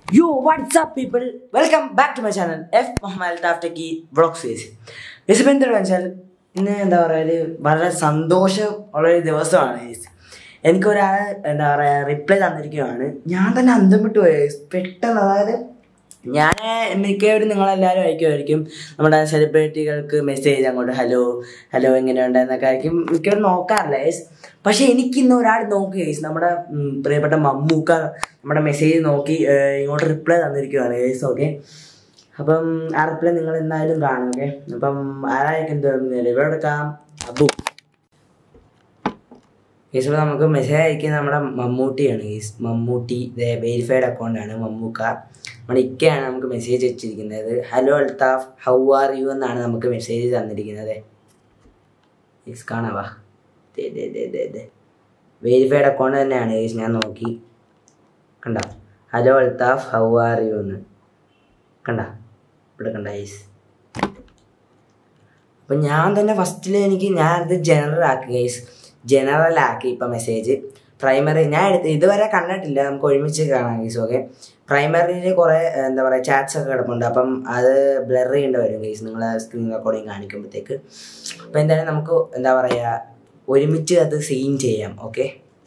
Yo, what's up people? Welcome back to my channel F.Muhammed vlog series. ഇന്ന് വളരെ സന്തോഷമുള്ളൊരു ദിവസമാണ്. എനിക്കൊരാൾ reply തന്നിരിക്കുകയാണ്. ഞാൻ തന്നെ അന്തം വിട്ടു പോയി പെട്ടെന്ന്. അതായത് ഞാൻ മിക്കവരും നിങ്ങളെല്ലാവരും അയക്കുമായിരിക്കും നമ്മുടെ സെലിബ്രിറ്റികൾക്ക് മെസ്സേജ് അങ്ങോട്ട് ഹലോ ഹലോ എങ്ങനെയുണ്ടെന്നൊക്കെ ആയിരിക്കും മിക്കവരും നോക്കാറില്ല. പക്ഷെ എനിക്കിന്ന് ഒരാൾ നോക്കി നമ്മുടെ പ്രിയപ്പെട്ട മമ്മൂക്ക നമ്മുടെ മെസ്സേജ് നോക്കി ഇങ്ങോട്ട് റിപ്ലൈ തന്നിരിക്കുകയാണ്. ഓക്കെ, അപ്പം ആ റിപ്ലൈ നിങ്ങൾ എന്തായാലും കാണും. ഓക്കെ, അപ്പം ആരായിരിക്കും ഇവിടെ എടുക്കാം. അബു അപ്പോൾ നമുക്ക് മെസ്സേജ് അയക്കുന്നത് നമ്മുടെ മമ്മൂട്ടിയാണ്. മമ്മൂട്ടി വെരിഫൈഡ് അക്കൗണ്ടാണ് മമ്മൂക്ക. നമ്മുടെ ഇക്കയാണ് നമുക്ക് മെസ്സേജ് വെച്ചിരിക്കുന്നത്. Hello Althaf, how are you എന്നാണ് നമുക്ക് മെസ്സേജ് തന്നിരിക്കുന്നത്. കാണാവാ, വെരിഫൈഡ് അക്കൗണ്ട് തന്നെയാണ്. ഞാൻ നോക്കി കണ്ട, hello Althaf how are you എന്ന് കണ്ട, ഇവിടെ കണ്ട. അപ്പം ഞാൻ തന്നെ ഫസ്റ്റിൽ ഞാനത് ജനറൽ ആക്കി ഇപ്പം മെസ്സേജ്. പ്രൈമറി ഞാൻ ഇതുവരെ കണ്ടിട്ടില്ല, നമുക്ക് ഒരുമിച്ച് കാണാം. ഓക്കെ, പ്രൈമറിയിൽ കുറേ എന്താ പറയുക ചാറ്റ്സ് ഒക്കെ കിടപ്പുണ്ട്. അപ്പം അത് ബ്ലർ ചെയ്യേണ്ടി വരും നിങ്ങൾ സ്ക്രീൻ റെക്കോർഡിങ് കാണിക്കുമ്പോഴത്തേക്ക്. അപ്പം എന്തായാലും നമുക്ക് എന്താ പറയുക ഒരുമിച്ച് അത് സീൻ ചെയ്യാം. ഓക്കെ,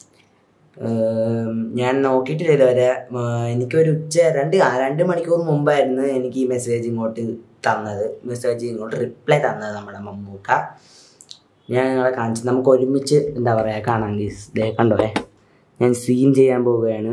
ഞാൻ നോക്കിയിട്ടില്ല ഇതുവരെ. എനിക്കൊരു രണ്ട് മണിക്കൂർ മുമ്പായിരുന്നു എനിക്ക് ഈ മെസ്സേജ് ഇങ്ങോട്ട് റിപ്ലൈ തന്നത് നമ്മുടെ മമ്മൂക്ക. ഞാൻ നിങ്ങളെ കാണിച്ചു, നമുക്ക് ഒരുമിച്ച് എന്താ പറയുക കാണാം. കണ്ടോ, ഞാൻ സീൻ ചെയ്യാൻ പോവുകയാണ്.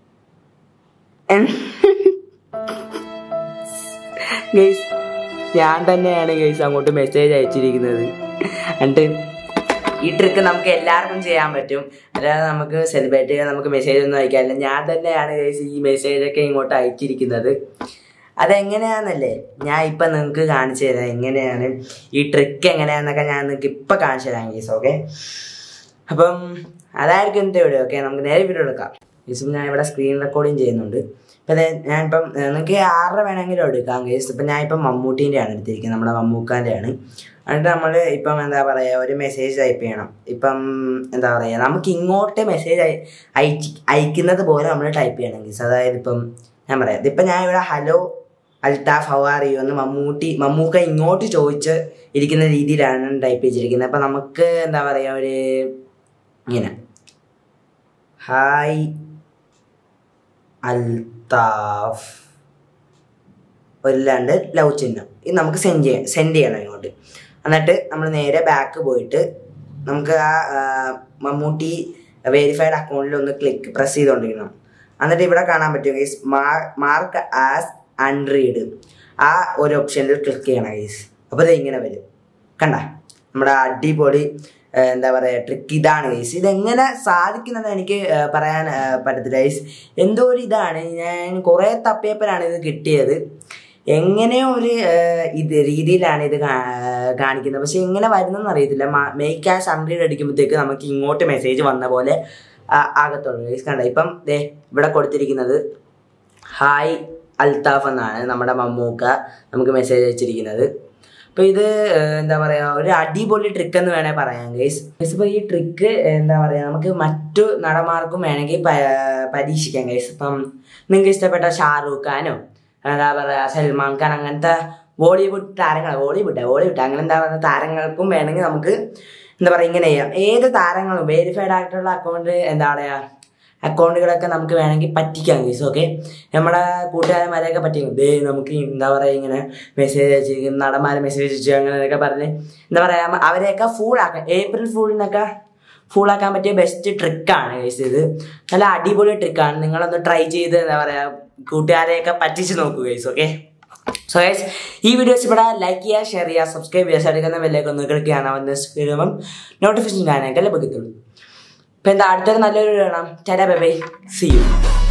ഗൈസ്, ഞാൻ തന്നെയാണ് അങ്ങോട്ട് മെസ്സേജ് അയച്ചിരിക്കുന്നത്. എന്നിട്ട് ഈ ട്രിക്ക് നമുക്ക് എല്ലാവർക്കും ചെയ്യാൻ പറ്റും. അല്ലാതെ നമുക്ക് സെലിബ്രേറ്റ് ചെയ്യാൻ നമുക്ക് മെസ്സേജ് ഒന്നും അയക്കാറില്ല. ഞാൻ തന്നെയാണ് ഈ മെസ്സേജൊക്കെ ഇങ്ങോട്ട് അയച്ചിരിക്കുന്നത്. അതെങ്ങനെയാണെന്നല്ലേ ഞാൻ ഇപ്പം നിങ്ങൾക്ക് കാണിച്ചു തരാം. എങ്ങനെയാണ് ഈ ട്രിക്ക് എങ്ങനെയാണെന്നൊക്കെ ഞാൻ നിങ്ങൾക്ക് ഇപ്പം കാണിച്ചു തരാം ഗീസ്. ഓക്കെ, അപ്പം അതായിരിക്കും എൻ്റെ വീഡിയോ. ഓക്കെ, നമുക്ക് നേരെ വീഡിയോ എടുക്കാം. ഗീസ്, ഞാൻ ഇവിടെ സ്ക്രീൻ റെക്കോർഡിങ് ചെയ്യുന്നുണ്ട്. ഇപ്പം ഞാനിപ്പം നിങ്ങൾക്ക് ആരുടെ വേണമെങ്കിലും എടുക്കാം ഗീസ്. ഇപ്പം ഞാനിപ്പം മമ്മൂട്ടീൻ്റെയാണ് എടുത്തിരിക്കുന്നത്, നമ്മുടെ മമ്മൂക്കാൻ്റെയാണ്. എന്നിട്ട് നമ്മൾ ഇപ്പം എന്താ പറയുക ഒരു മെസ്സേജ് ടൈപ്പ് ചെയ്യണം. ഇപ്പം എന്താ പറയുക നമുക്ക് ഇങ്ങോട്ട് മെസ്സേജ് അയക്കുന്നത് പോലെ നമ്മൾ ടൈപ്പ് ചെയ്യണം ഗീസ്. അതായത് ഇപ്പം ഞാൻ പറയാം, ഇതിപ്പം ഞാൻ ഇവിടെ hello Althaf how are you എന്ന് മമ്മൂക്ക ഇങ്ങോട്ട് ചോദിച്ച് ഇരിക്കുന്ന രീതിയിലാണ് ടൈപ്പ് ചെയ്തിരിക്കുന്നത്. അപ്പം നമുക്ക് എന്താ പറയുക ഒരു ഇങ്ങനെ ഹായ് അൽത്താഫ് ഒല്ലാണ്ട് ലവ് ചിഹ്നം ഇത് നമുക്ക് സെൻഡ് ചെയ്യണം ഇങ്ങോട്ട്. എന്നിട്ട് നമ്മൾ നേരെ ബാക്ക് പോയിട്ട് നമുക്ക് ആ മമ്മൂട്ടി വെരിഫൈഡ് അക്കൗണ്ടിൽ ഒന്ന് പ്രസ് ചെയ്തുകൊണ്ടിരിക്കണം. എന്നിട്ട് ഇവിടെ കാണാൻ പറ്റും ഗൈസ് മാർക്ക് ആസ് അൺറീഡ്. ആ ഒരു ഓപ്ഷനിൽ ക്ലിക്ക് ചെയ്യണം ഗൈസ്. അപ്പോൾ ഇത് ഇങ്ങനെ വരും. കണ്ട, നമ്മുടെ അടിപൊളി എന്താ പറയുക ട്രിക്ക് ഇതാണ് ഗൈസ്. ഇതെങ്ങനെ സാധിക്കുന്നത് എനിക്ക് പറയാൻ പറ്റത്തില്ല ഗൈസ്. എന്തോ ഒരു ഇതാണ്, ഞാൻ കുറേ തപ്പിയപ്പോഴാണ് ഇത് കിട്ടിയത്. എങ്ങനെയോ ഒരു രീതിയിലാണ് ഇത് കാണിക്കുന്നത്. പക്ഷെ എങ്ങനെ വരുന്നതെന്ന് അറിയത്തില്ല. മേക്ക് ആസ് അൺറീഡ് അടിക്കുമ്പോഴത്തേക്ക് നമുക്ക് ഇങ്ങോട്ട് മെസ്സേജ് വന്ന പോലെ ആകത്തുള്ളൂ ഗൈസ്. കണ്ട, ഇപ്പം ഇവിടെ കൊടുത്തിരിക്കുന്നത് ഹായ് അൽത്താഫ് എന്നാണ് നമ്മുടെ മമ്മൂക്ക നമുക്ക് മെസ്സേജ് അയച്ചിരിക്കുന്നത്. അപ്പോൾ ഇത് എന്താ പറയുക ഒരു അടിപൊളി ട്രിക്ക് എന്ന് വേണേൽ പറയാം ഗൈസ്. ഇപ്പോൾ ഈ ട്രിക്ക് എന്താ പറയുക നമുക്ക് മറ്റു നടന്മാർക്കും വേണമെങ്കിൽ പരീക്ഷിക്കാം ഗൈസ്. ഇപ്പം നിങ്ങൾക്ക് ഇഷ്ടപ്പെട്ട ഷാറൂഖ് ഖാനോ എന്താ പറയുക സൽമാൻ ഖാൻ അങ്ങനത്തെ ബോളിവുഡ് താരങ്ങൾ അങ്ങനെ എന്താ പറയുക താരങ്ങൾക്കും വേണമെങ്കിൽ നമുക്ക് എന്താ പറയുക ഇങ്ങനെ ചെയ്യാം. ഏത് താരങ്ങളും വെരിഫൈഡ് ആയിട്ടുള്ള എന്താ പറയുക അക്കൗണ്ടുകളൊക്കെ നമുക്ക് വേണമെങ്കിൽ പറ്റിക്കാം ഗൈസ്. ഓക്കെ, നമ്മുടെ കൂട്ടുകാരന്മാരെയൊക്കെ പറ്റിക്കും. നമുക്ക് എന്താ പറയുക ഇങ്ങനെ മെസ്സേജ് അയച്ചിരിക്കും, നടന്മാരെ മെസ്സേജ് അയച്ചു അങ്ങനെയൊക്കെ പറഞ്ഞ് എന്താ പറയുക അവരെയൊക്കെ ഫുള്ളാക്കാം. ഏപ്രിൽ ഫൂളിനൊക്കെ ഫുള്ളാക്കാൻ പറ്റിയ ബെസ്റ്റ് ട്രിക്കാണ് ഗൈസ്. ഇത് നല്ല അടിപൊളി ട്രിക്കാണ്. നിങ്ങളൊന്ന് ട്രൈ ചെയ്ത് എന്താ പറയുക കൂട്ടുകാരെയൊക്കെ പറ്റിച്ച് നോക്കൂ ഗൈസ്. ഓക്കെ, സോ ഗൈസ് ഈ വീഡിയോസ് ഇവിടെ ലൈക്ക് ചെയ്യുക, ഷെയർ ചെയ്യുക, സബ്സ്ക്രൈബ് ചെയ്യുക, സൈഡിൽ ബെല്ലേക്ക് ഒന്ന് ക്ലിക്ക് ചെയ്യണം. നോട്ടിഫിക്കേഷൻ കാണാനൊക്കെ ലഭിക്കത്തുള്ളൂ. ഇപ്പം എന്താ അടുത്തൊരു നല്ലൊരു കാണാം. Tata bye bye, see U.